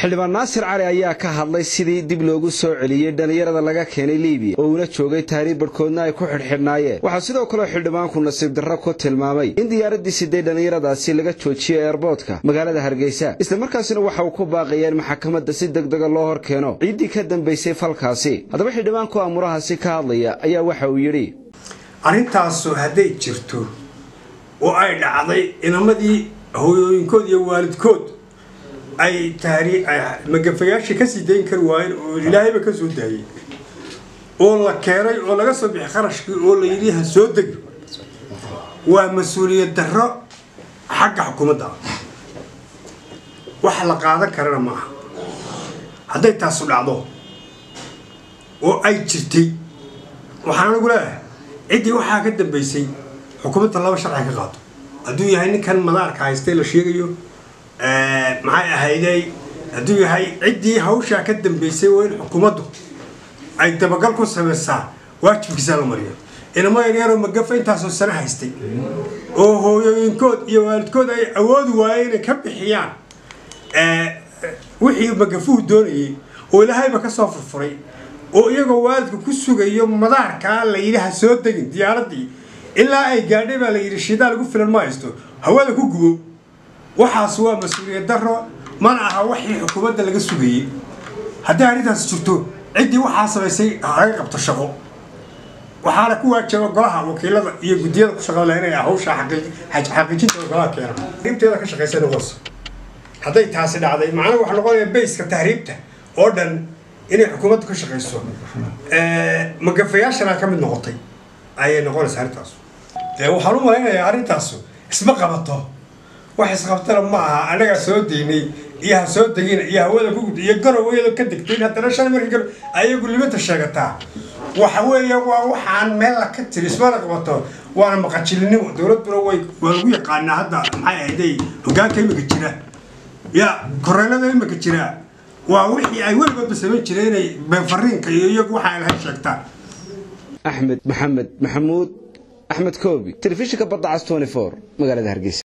xildhibaan Naasir Cali ayaa ka hadlay sidii dib loogu soo celiyay dhalinyarada laga keenay Liibiya oo ula joogay taariikh barkoodna ay ku xirxirnaayeen waxa sidoo kale xildhibaanku nasiib darro ku tilmaamay in diyaaradii sidee dhalinyaradaasi laga joojiyay airportka magaalada Hargeysa isla markaasina waxa uu ku baaqayeen maxkamadda si degdeg ah loo hor keeno ciidii ka dambeysay falkaasi hadaba xildhibaanku amurahaasi ka hadlaya ayaa waxa uu yiri arintaas haday jirto oo ay dhacday inamadii hooyooyinkood iyo waalidkood ay taariikh magafayaasha ka sii deyn kar waayeen oo Ilaahayba ka soo daayay oo la keenay oo laga soo bixi qarashkii oo la yiri ha soo deg waa mas'uuliyad darro xagga xukuumadda wax la qaadan karana ma aha haday taas dhacdo oo ay jirtay waxaan ugu leeyahay cidii waxa ka dambeysay xukuumadda laba sharci ka qaato haduu yahay ninkan madaarka haystay la sheegayo maxay ahayday haduu yahay cidii hawsha ka dambeysay oo in xukuumaddu ay dabagal ku sameeysaa waajibkiisa la mariyo inama yaryar oo magafa intaas oo sano haystay oo hooyooyinkood iyo waalidkood ay awood waayeen ka bixiyaan wixii magafuhu doonayay oo Ilaahayba ka soo furfuray oo iyagoo waalidku ku sugayo madaarka la yiraahdo soo degin diyaaradii ilaa ay gaadhay baa la yiri shidaal lagu filan ma haysto hawada ku gubo waxaas waa mas'uuliyad darro mana aha wixii xukuumadda laga sugayay haddii arintaas jirto cidii waxa sameysay ay qabto shaqo waxa la ku waajibay golaha wakiilada iyo gudiyada ku shaqada inay hawsha xaqiijinta golaha keeno dibteeda ka shaqeysay noqos haday taasi dhacday macna waxa noqonaya bayska tahriibta oo dhan inay xukuumaddu ka shaqeyso magafayaashana ka mid noqotay ayay noqonaysaa arintaas waxaan u maleynayaa arintaas isma qabato wax isqabtana ma aha anaga soo deynay iyo soo degin iyo hawada ku gudbay iyo garoweeyada ka degtay haddana shan markii ayagu limada sheegataa waxa weeye waa waxaan meel la ka tiri isma qabato waana maqajilinimo dawladdu way ugu yaqaanaa hadda maxay ahayd hogaanka imika jira ya koreelada imika jira waa wixii ay weligood sameyn jireen been fariinka iyo iyagu waxa ay sheegtaa Ahmed Mohamed Mahmoud Ahmed Koobi telefishinka badda 24 magaalada Hargeysa.